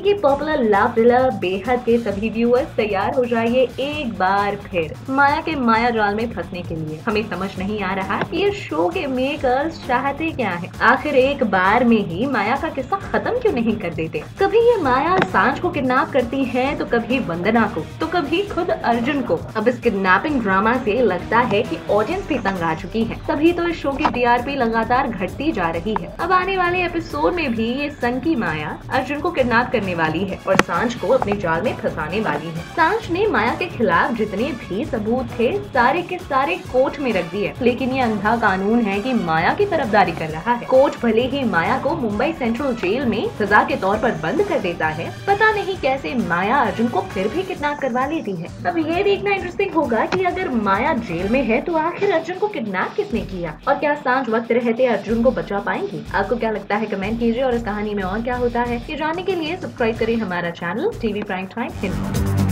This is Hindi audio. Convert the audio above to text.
की पॉपुलर लव थ्रिलर बेहद के सभी व्यूअर्स तैयार हो जाइए एक बार फिर माया के माया जाल में फंसने के लिए। हमें समझ नहीं आ रहा कि ये शो के मेकर्स चाहते क्या है। आखिर एक बार में ही माया का किस्सा खत्म क्यों नहीं कर देते। कभी ये माया सांझ को किडनैप करती है तो कभी वंदना को तो कभी खुद अर्जुन को। अब इस किडनैपिंग ड्रामा से लगता है कि ऑडियंस भी तंग आ चुकी है, तभी तो इस शो की टीआरपी लगातार घटती जा रही है। अब आने वाले एपिसोड में भी ये सनकी माया अर्जुन को किडनैप करने वाली है और सांझ को अपने जाल में फंसाने वाली है। सांझ ने माया के खिलाफ जितने भी सबूत थे सारे के सारे कोर्ट में रख दिए, लेकिन ये अंधा कानून है कि माया की तरफदारी कर रहा है। कोर्ट भले ही माया को मुंबई सेंट्रल जेल में सजा के तौर पर बंद कर देता है, पता नहीं कैसे माया अर्जुन को फिर भी किडनैप करवा लेती है। अब ये देखना इंटरेस्टिंग होगा कि अगर माया जेल में है तो आखिर अर्जुन को किडनैप किसने किया और क्या सांझ वक्त रहते अर्जुन को बचा पाएंगी। आपको क्या लगता है कमेंट कीजिए और इस कहानी में और क्या होता है ये जानने के लिए सब्सक्राइब करें हमारा channel TV prime time Hindi.